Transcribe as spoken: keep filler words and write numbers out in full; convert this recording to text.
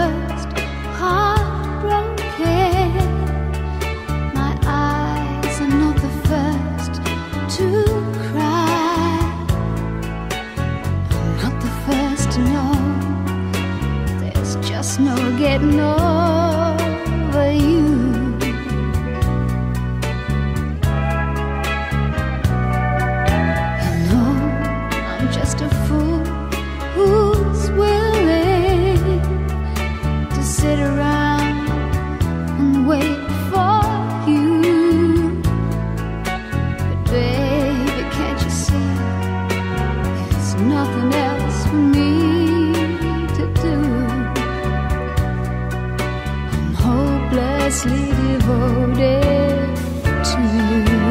first heartbroken. My eyes are not the first to cry. I'm not the first to know. There's just no getting over you. You know, I'm just a fool who's willing to sit around and wait for you. But baby, can't you see, there's nothing else for me to do. I'm hopelessly devoted to you.